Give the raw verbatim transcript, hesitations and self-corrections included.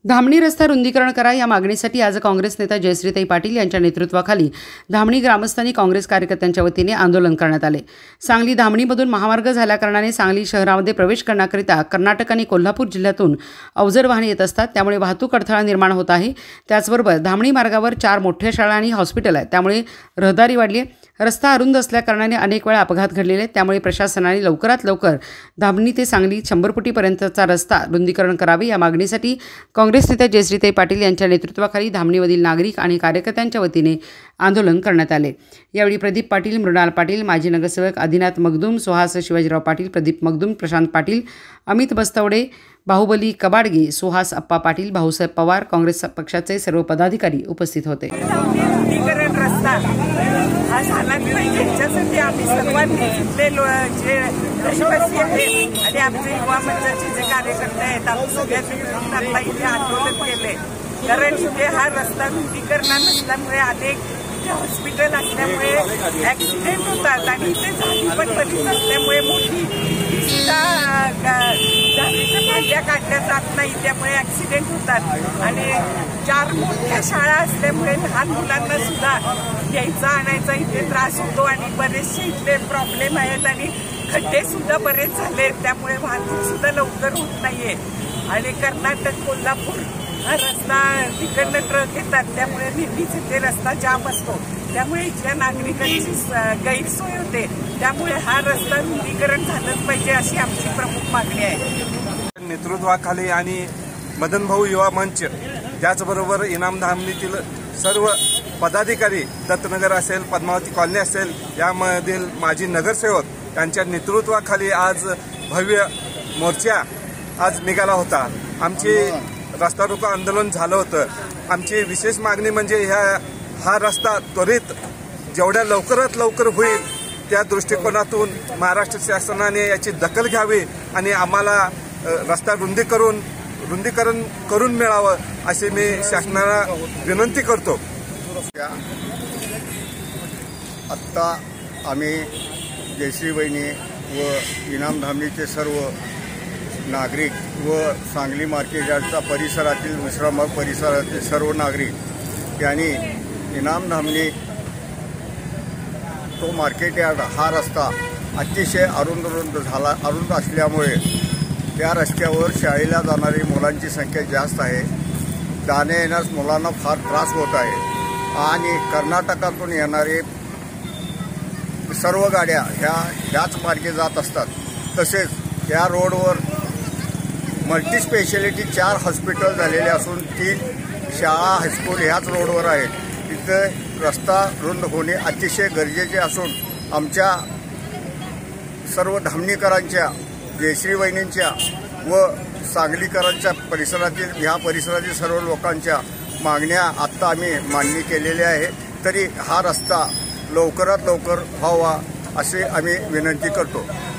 धामणी रस्ता रुंदीकरण करा या मागणीसाठी आज काँग्रेस नेता जयश्रीताई पाटील यांच्या नेतृत्वाखाली धामणी ग्रामस्थांनी काँग्रेस कार्यकर्त्यांच्या वतीने आंदोलन करण्यात आले। सांगली धामणीमधून महामार्ग झाल्याकारणाने सांगली शहरामध्ये प्रवेश करण्याकरिता कर्नाटक आणि कोल्हापूर जिल्ह्यातून अवजड वाहने येत असतात, त्यामुळे वाहतूक अडथळा निर्माण होत आहे। त्याचबरोबर धामणी मार्गावर चार मोठ्या शाळा आणि हॉस्पिटल आहे, त्यामुळे रहदारी वाढली आहे। रस्ता अरुंद असल्याकारणाने अनेक वेळा अपघात घडलेले आहेत, त्यामुळे प्रशासनाने लवकरात लवकर धामणी ते सांगली शंभर फुटीपर्यंतचा रस्ता रुंदीकरण करावे या मागणीसाठी काँग्रेस नेत्या जयश्रीताई पाटील यांच्या नेतृत्वाखाली धामणीमधील नागरिक आणि कार्यकर्त्यांच्या वतीने आंदोलन करण्यात आले। यावेळी प्रदीप पाटील, मृणाल पाटील, माजी नगरसेवक आदिनाथ मगदूम, सुहास शिवाजीराव पाटील, प्रदीप मगदूम, प्रशांत पाटील, अमित बस्तवडे, बाहुबली कबाडगी, सुहास अप्पा पाटील, भाऊसाहेब पवार, काँग्रेस पक्षाचे सर्व पदाधिकारी उपस्थित होते। हा झाला नाही याच्यासाठी आम्ही सर्वांनी जिथले जे रहिवासी आहेत आणि आमचे युवा मंचाचे जे कार्यकर्ते आहेत आम्ही सगळ्यांनी इथे आंदोलन केले, कारण इथे हा रस्ता रुंदीकरण नसल्यामुळे अनेक हॉस्पिटल असल्यामुळे ऍक्सिडेंट होतात आणि इथे झाडी पण बरीच असल्यामुळे मोठी झाडीच्या भांड्या काढल्या जात नाही, त्यामुळे ऍक्सिडेंट होतात आणि चार मोठ्या शाळा असल्यामुळे लहान मुलांना सुद्धा यायचा आणायचा इथे त्रास होतो आणि बरेचसे इथले प्रॉब्लेम आहेत आणि खड्डे सुद्धा बरेच झाले, त्यामुळे वाहतूक सुद्धा लवकर होत नाहीये आणि कर्नाटक कोल्हापूर हा रस्ता तिकडनं ट्रक येतात, त्यामुळे नेहमीच इथे रस्ता जाम असतो, त्यामुळे इथल्या नागरिकांची गैरसोय होते, त्यामुळे हा रस्ता रुंदीकरण झालंच पाहिजे अशी आमची प्रमुख मागणी आहे। नेतृत्वाखाली आणि मदन भाऊ युवा मंच त्याचबरोबर इनाम धामणीतील सर्व पदाधिकारी, दत्तनगर असेल, पद्मावती कॉलनी असेल, यामधील माजी नगरसेवक यांच्या नेतृत्वाखाली आज भव्य मोर्चा आज निघाला होता। आमची रस्ता रोको आंदोलन झालं होतं। आमची विशेष मागणी म्हणजे ह्या हा रस्ता त्वरित जेवढ्या लवकरात लवकर होईल त्या दृष्टिकोनातून महाराष्ट्र शासनाने याची दखल घ्यावी आणि आम्हाला रस्ता रुंदी करून रुंदीकरण करून मिळावं अशी मी शासनाला विनंती करतो। आत्ता आम्ही जयश्री वहिनी व इनाम धामणीचे सर्व नागरिक व सांगली मार्केट यार्डचा परिसरातील विश्रामबाग परिसरातील सर्व नागरिक यांनी इनाम धामणी तो मार्केट यार्ड हा रस्ता अतिशय अरुंद रुंद झाला अरुंद असल्यामुळे त्या रस्त्यावर शाळेला जाणारी मुलांची संख्या जास्त आहे, जाण्या येण्यास मुलांना फार त्रास होत आहे आणि कर्नाटकातून येणारे सर्व गाड्या ह्या ह्याच मार्गे जात असतात। तसेच त्या रोडवर मल्टी स्पेशालिटी चार हॉस्पिटल झालेले असून तीन शाळा हायस्कूल ह्याच रोडवर आहेत, तिथं रस्ता रुंद होणे अतिशय गरजेचे असून आमच्या सर्व धामणीकरांच्या, जयश्री वहिनींच्या व सांगलीकरांच्या परिसरातील ह्या परिसरातील सर्व लोकांच्या मागण्या आत्ता आम्ही मान्य केलेल्या आहे, तरी हा रस्ता लवकरात लवकर व्हावा असे आम्ही विनंती करतो।